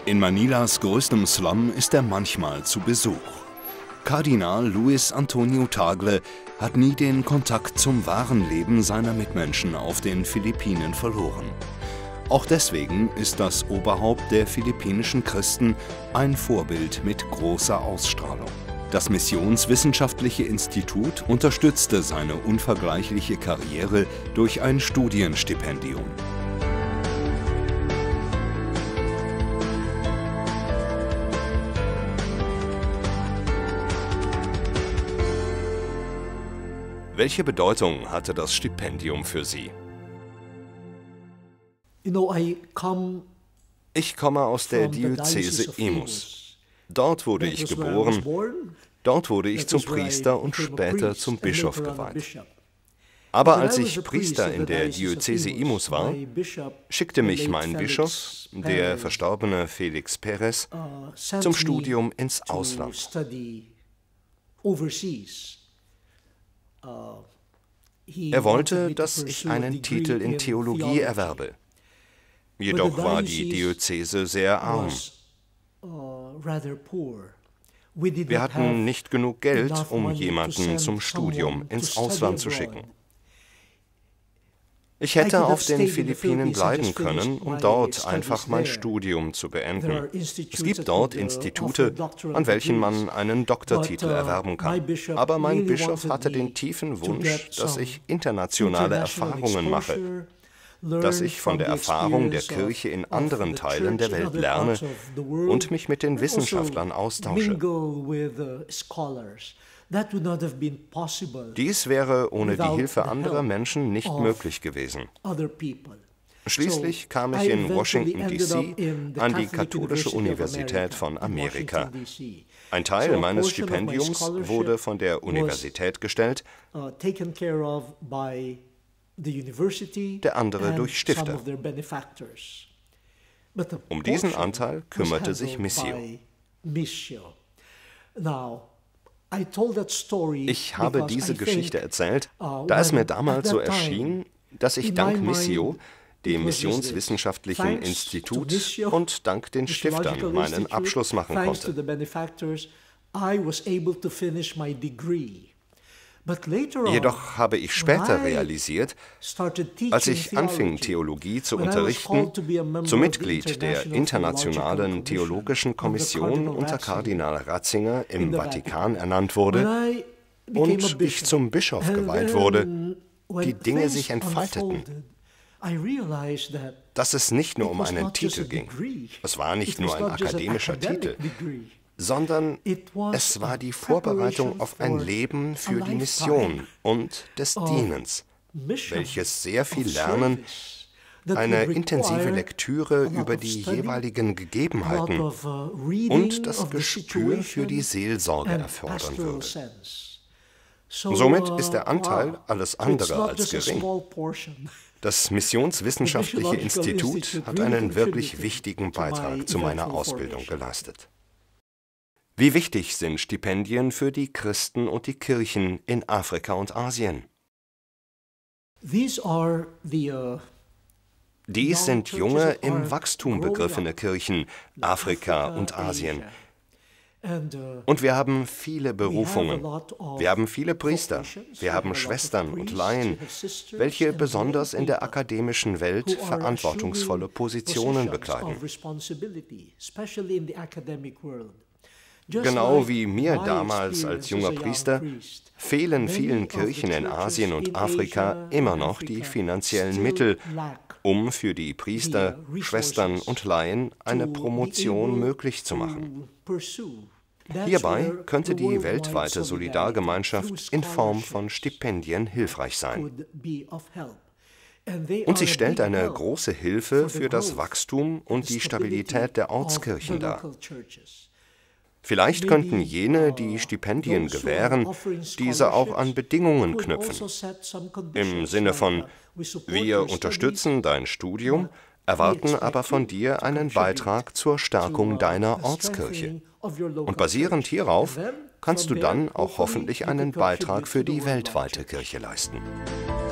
In Manilas größtem Slum ist er manchmal zu Besuch. Kardinal Luis Antonio Tagle hat nie den Kontakt zum wahren Leben seiner Mitmenschen auf den Philippinen verloren. Auch deswegen ist das Oberhaupt der philippinischen Christen ein Vorbild mit großer Ausstrahlung. Das Missionswissenschaftliche Institut unterstützte seine unvergleichliche Karriere durch ein Studienstipendium. Welche Bedeutung hatte das Stipendium für Sie? Ich komme aus der Diözese Imus. Dort wurde ich geboren, dort wurde ich zum Priester und später zum Bischof geweiht. Aber als ich Priester in der Diözese Imus war, schickte mich mein Bischof, der verstorbene Felix Perez, zum Studium ins Ausland. Er wollte, dass ich einen Titel in Theologie erwerbe. Jedoch war die Diözese sehr arm. Wir hatten nicht genug Geld, um jemanden zum Studium ins Ausland zu schicken. Ich hätte auf den Philippinen bleiben können, um dort einfach mein Studium zu beenden. Es gibt dort Institute, an welchen man einen Doktortitel erwerben kann. Aber mein Bischof hatte den tiefen Wunsch, dass ich internationale Erfahrungen mache, dass ich von der Erfahrung der Kirche in anderen Teilen der Welt lerne und mich mit den Wissenschaftlern austausche. Dies wäre ohne die Hilfe anderer Menschen nicht möglich gewesen. Schließlich kam ich in Washington, D.C. an die Katholische Universität von Amerika. Ein Teil meines Stipendiums wurde von der Universität gestellt, der andere durch Stifter. Um diesen Anteil kümmerte sich Missio. Ich habe diese Geschichte erzählt, da es mir damals so erschien, dass ich dank Missio, dem Missionswissenschaftlichen Institut und dank den Stiftern meinen Abschluss machen konnte. Jedoch habe ich später realisiert, als ich anfing, Theologie zu unterrichten, zum Mitglied der Internationalen Theologischen Kommission unter Kardinal Ratzinger im Vatikan ernannt wurde und ich zum Bischof geweiht wurde, die Dinge sich entfalteten. Dass es nicht nur um einen Titel ging, es war nicht nur ein akademischer Titel, sondern es war die Vorbereitung auf ein Leben für die Mission und des Dienens, welches sehr viel Lernen, eine intensive Lektüre über die jeweiligen Gegebenheiten und das Gespür für die Seelsorge erfordern würde. Somit ist der Anteil alles andere als gering. Das Missionswissenschaftliche Institut hat einen wirklich wichtigen Beitrag zu meiner Ausbildung geleistet. Wie wichtig sind Stipendien für die Christen und die Kirchen in Afrika und Asien? Dies sind junge, im Wachstum begriffene Kirchen, Afrika und Asien. Und wir haben viele Berufungen. Wir haben viele Priester, wir haben Schwestern und Laien, welche besonders in der akademischen Welt verantwortungsvolle Positionen bekleiden. Genau wie mir damals als junger Priester fehlen vielen Kirchen in Asien und Afrika immer noch die finanziellen Mittel, um für die Priester, Schwestern und Laien eine Promotion möglich zu machen. Hierbei könnte die weltweite Solidargemeinschaft in Form von Stipendien hilfreich sein. Und sie stellt eine große Hilfe für das Wachstum und die Stabilität der Ortskirchen dar. Vielleicht könnten jene, die Stipendien gewähren, diese auch an Bedingungen knüpfen. Im Sinne von: Wir unterstützen dein Studium, erwarten aber von dir einen Beitrag zur Stärkung deiner Ortskirche. Und basierend hierauf kannst du dann auch hoffentlich einen Beitrag für die weltweite Kirche leisten.